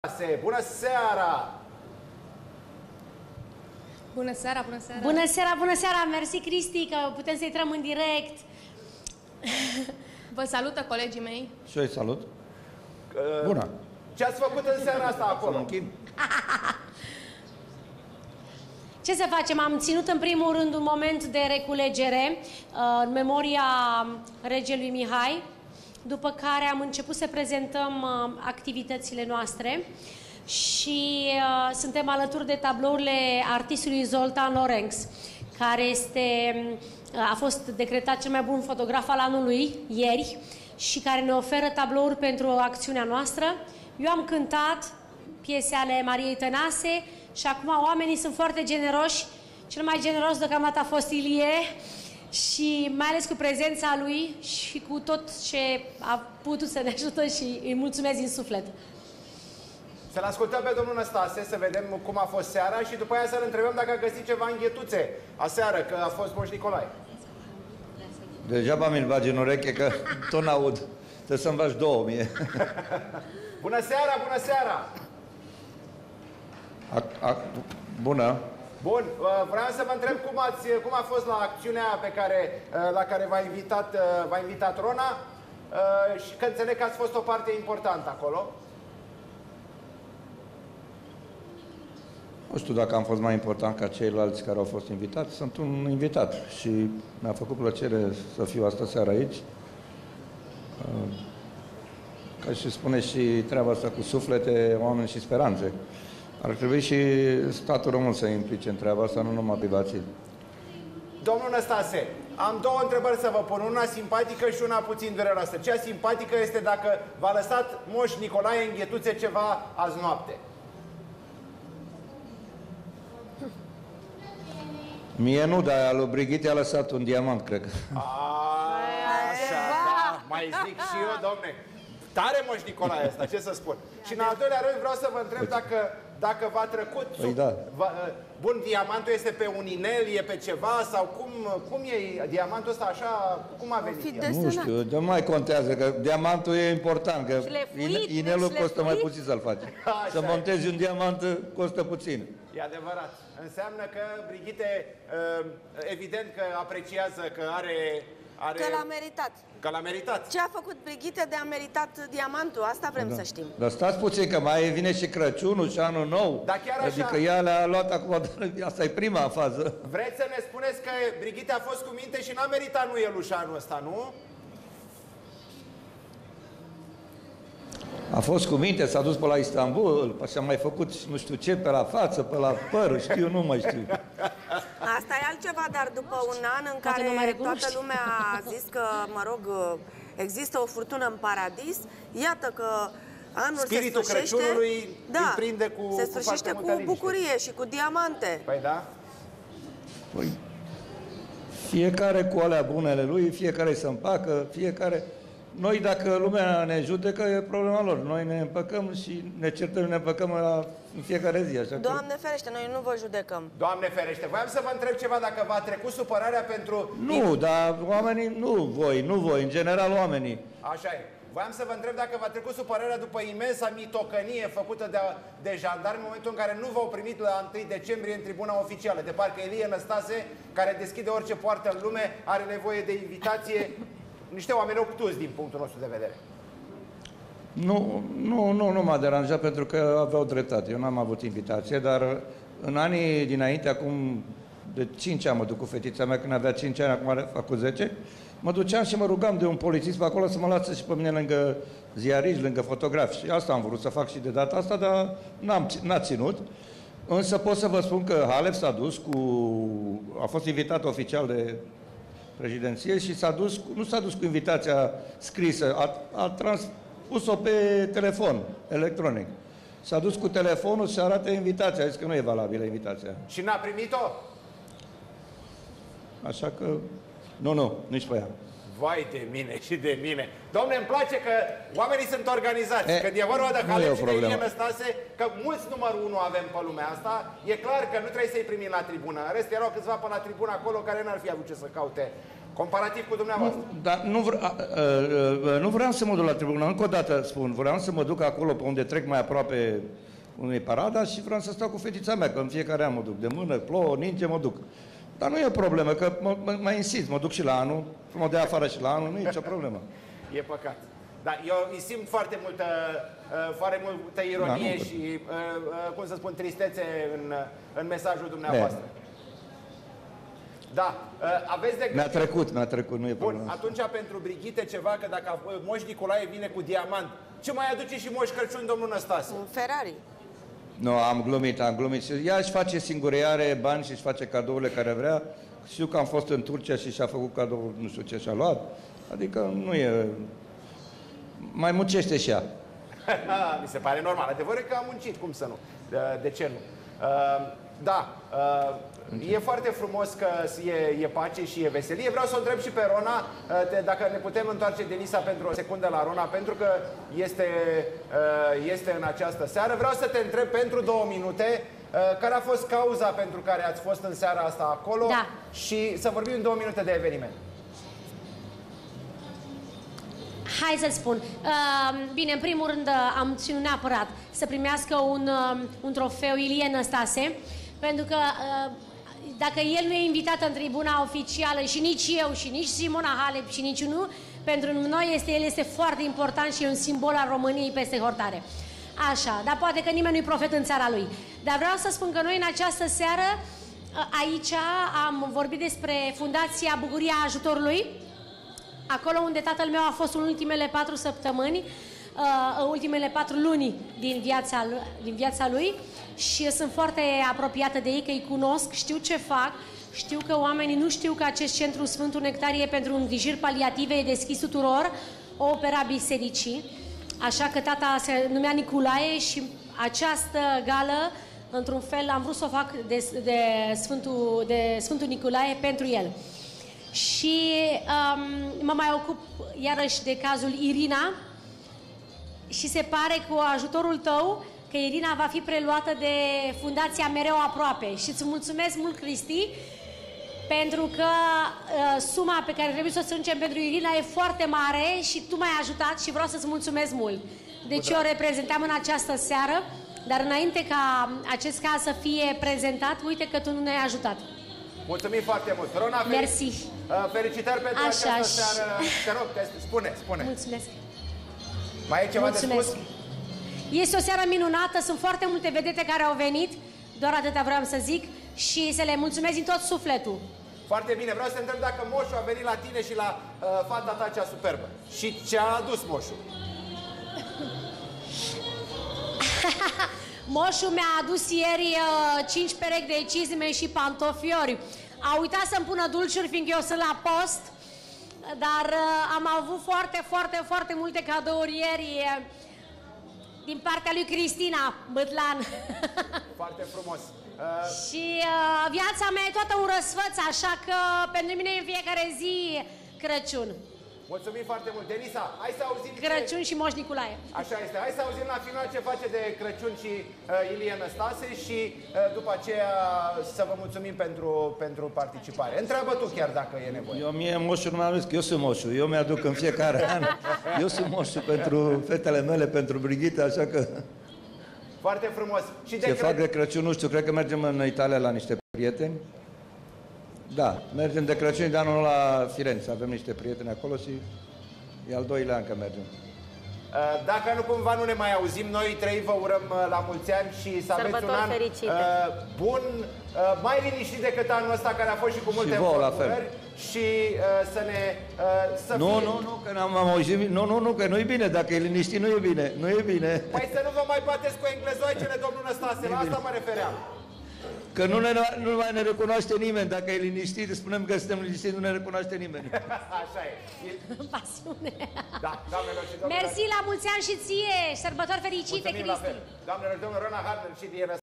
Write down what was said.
Bună seara! Bună seara, bună seara! Bună seara, bună seara! Mersi, Cristi, că putem să intrăm în direct. Vă salută colegii mei. Și eu îi salut. Bună! Ce ați făcut în seara asta acolo? Ce să facem? Am ținut în primul rând un moment de reculegere în memoria regelui Mihai, după care am început să prezentăm activitățile noastre și suntem alături de tablourile artistului Zoltan Lorenz, care a fost decretat cel mai bun fotograf al anului ieri și care ne oferă tablouri pentru acțiunea noastră. Eu am cântat piese ale Mariei Tănase și acum oamenii sunt foarte generoși. Cel mai generos deocamdată a fost Ilie și mai ales cu prezența lui și cu tot ce a putut să ne ajută și îi mulțumesc din suflet. Să-l ascultăm pe domnul Năstase, să vedem cum a fost seara și după aia să-l întrebăm dacă a găsit ceva înghetuțe aseară, că a fost Moș Nicolae. Degeaba mi-l bagi în ureche, că tot n-aud. Trebuie să-mi faci 2000. Bună seara, bună seara! Bună. Bun, vreau să vă întreb cum a fost la acțiunea la care v-a invitat Rona și că înțeleg că ați fost o parte importantă acolo. Nu știu dacă am fost mai important ca ceilalți care au fost invitați. Sunt un invitat și mi-a făcut plăcere să fiu astă seară aici. Ca și spune și treaba asta cu suflete, oameni și speranțe. Ar trebui și statul român să implice în treaba asta, nu numai privații. Domnul Năstase, am două întrebări să vă pun, una simpatică și una puțin dureroasă. Cea simpatică este dacă v-a lăsat Moș Nicolae în ghetuțe ceva azi noapte. Mie nu, dar lui Brigitte a lăsat un diamant, cred că. Așa, da, mai zic și eu, domne. Tare Moș Nicolae ăsta, ce să spun. Și în al doilea rând vreau să vă întreb dacă v-a trecut... Păi da. Bun, diamantul este pe un inel, e pe ceva sau cum e diamantul ăsta așa, cum a venit? Nu știu, nu mai contează, că diamantul e important, că inelul costă mai puțin să-l faci. Să montezi un diamant costă puțin. E adevărat. Înseamnă că Brigitte, evident că apreciază că că l-a meritat. Că l-a meritat. Ce a făcut Brigitte de a meritat diamantul? Asta vrem să știm. Dar stați puțin, că mai vine și Crăciunul și Anul Nou. Dar chiar așa... Adică ea le-a luat acum, asta e prima fază. Vreți să ne spuneți că Brigitte a fost cu minte și n-a meritat nuieluș anul ăsta, nu? A fost cu minte, s-a dus pe la Istanbul, și-a mai făcut nu știu ce pe la față, pe la păr, știu, nu mai știu. Asta e altceva, dar după un an în care toată lumea a zis că, mă rog, există o furtună în paradis, iată că anul Spiritul se sfârșește, Crăciunului îl prinde cu se sfârșește cu bucurie și cu diamante. Păi da. Păi, fiecare cu alea bunele lui, fiecare să împacă, fiecare... Noi, dacă lumea ne judecă, e problema lor. Noi ne împăcăm și ne certăm, ne împăcăm în fiecare zi. Așa Doamne ferește, noi nu vă judecăm. Doamne ferește. Voiam să vă întreb ceva, dacă v-a trecut supărarea pentru... Nu, dar oamenii, nu voi, în general oamenii. Așa e. Voiam să vă întreb dacă v-a trecut supărarea după imensa mitocănie făcută de jandarmi în momentul în care nu v-au primit la 1 decembrie în tribuna oficială. De parcă Ilie Năstase, care deschide orice poartă în lume, are nevoie de invitație. Niște oameni obtuzi din punctul nostru de vedere. Nu m-a deranjat pentru că aveau dreptate. Eu n-am avut invitație, dar în anii dinainte, acum de 5 ani mă duc cu fetița mea, când avea 5 ani, acum a făcut 10, mă duceam și mă rugam de un polițist pe acolo să mă lasă și pe mine lângă ziariști, lângă fotografi. Și asta am vrut să fac și de data asta, dar n-a ținut. Însă pot să vă spun că Halep s-a dus a fost invitat oficial de președinție și nu s-a dus cu invitația scrisă, a transpus-o pe telefon electronic. S-a dus cu telefonul și arată invitația, a zis că nu e valabilă invitația. Și n-a primit-o? Așa că, nu, nici pe ea. Vai de mine și de mine. Dom'le, îmi place că oamenii sunt organizați. Când e vorba de Halep și de Ilie Năstase, că mulți numărul 1 avem pe lumea asta, e clar că nu trebuie să-i primim la tribună. În rest erau câțiva pe la tribună acolo care n-ar fi avut ce să caute Comparativ cu dumneavoastră. Dar nu vreau să mă duc la tribună, încă o dată spun, vreau să mă duc acolo pe unde trec mai aproape unei parada și vreau să stau cu fetița mea, că în fiecare an mă duc, de mână, plouă, ninge, mă duc. Dar nu e o problemă, că mai insist, mă duc și la anul, mă dea afară și la anul, nu e nicio problemă. E păcat. Dar eu îi simt foarte multă ironie și, cum să spun, tristețe în mesajul dumneavoastră. Da, aveți de gând... Mi-a trecut, nu e problemă. Bun, atunci pentru Brigitte ceva, că dacă Moș Nicolae vine cu diamant, ce mai aduce și Moș Crăciun, domnul Năstase? Un Ferrari. Nu, am glumit. Ea își face singuriare bani și își face cadourile care vrea. Știu că am fost în Turcia și și-a făcut cadou, nu știu ce și-a luat. Adică nu e... Mai muncește și ea. Mi se pare normal. Adevărul că am muncit, cum să nu? De ce nu? Da, e foarte frumos că e pace și e veselie. Vreau să o întreb și pe Rona, dacă ne putem întoarce, Denisa, pentru o secundă la Rona, pentru că este în această seară. Vreau să te întreb pentru 2 minute care a fost cauza pentru care ați fost în seara asta acolo, da, și să vorbim în 2 minute de eveniment. Hai să spun. Bine, în primul rând am ținut neapărat să primească un trofeu Ilie Năstase, pentru că dacă el nu e invitat în tribuna oficială, și nici eu, și nici Simona Halep, și nici nu, pentru noi el este foarte important și e un simbol al României peste hotare. Așa, dar poate că nimeni nu-i profet în țara lui. Dar vreau să spun că noi în această seară, aici am vorbit despre Fundația Bucuria Ajutorului, acolo unde tatăl meu a fost în ultimele 4 săptămâni, ultimele 4 luni din viața lui, și sunt foarte apropiată de ei, că îi cunosc, știu ce fac, știu că oamenii nu știu că acest centru Sfântul Nectarie pentru îngrijiri paliative e deschis tuturor, o opera bisericii, așa că tata se numea Nicolae și această gală, într-un fel, am vrut să o fac de Sfântul Nicolae pentru el. Și mă mai ocup iarăși de cazul Irina și se pare cu ajutorul tău că Irina va fi preluată de Fundația Mereu Aproape. Și îți mulțumesc mult, Cristi, pentru că suma pe care trebuie să o strângem pentru Irina e foarte mare și tu m-ai ajutat și vreau să-ți mulțumesc mult. Deci eu o reprezentam în această seară, dar înainte ca acest caz să fie prezentat, uite că tu nu ne-ai ajutat. Mulțumim foarte mult. Rona, mersi. Felicitări pentru această seară. Te rog, spune. Mulțumesc. Mai e ceva de spus? Este o seară minunată, sunt foarte multe vedete care au venit, doar atâta vreau să zic, și să le mulțumesc din tot sufletul. Foarte bine, vreau să te întreb dacă Moșu a venit la tine și la fata ta cea superbă. Și ce a adus Moșu? Moșu mi-a adus ieri 5 perechi de cizme și pantofiori. A uitat să-mi pună dulciuri, fiindcă eu sunt la post, dar am avut foarte multe cadouri ieri din partea lui Cristina Bătlan. Foarte frumos. Și viața mea e toată un răsfăț, așa că pentru mine e în fiecare zi Crăciun. Mulțumim foarte mult. Denisa, hai să auzim Crăciun și Moș Nicolae. Așa este. Hai să auzim la final ce face de Crăciun și Ilie Năstase și după aceea să vă mulțumim pentru participare. Întreabă tu chiar dacă e nevoie. Mie Moșu nu mi-a zis că eu sunt Moșu. Eu mi-aduc în fiecare an. Eu sunt Moșu pentru fetele mele, pentru Brigitte, așa că... Foarte frumos. Și ce fac de Crăciun, nu știu, cred că mergem în Italia la niște prieteni. Da, mergem de Crăciun de anul la Firenze. Avem niște prieteni acolo și e al 2-lea an că mergem. Dacă nu cumva nu ne mai auzim, noi trei vă urăm la mulți ani și să aveți un an bun, mai liniștit decât anul ăsta care a fost și cu multe înfrăcurări și să ne... Nu, că n-am auzit, nu, că nu-i bine, dacă e liniștit nu e bine, nu e bine. Păi să nu vă mai bateți cu englezoaicele, domnul Năstase, la asta mă refeream. Că nu mai ne recunoaște nimeni. Dacă e liniștit, spunem că suntem liniștiți, nu ne recunoaște nimeni. Așa e. Pasiune. Da, doamnelor și domnilor. Mersi, la mulți ani și ție. Sărbători fericite, Cristi. Doamnelor și domnilor, Rona Hartner și Ilie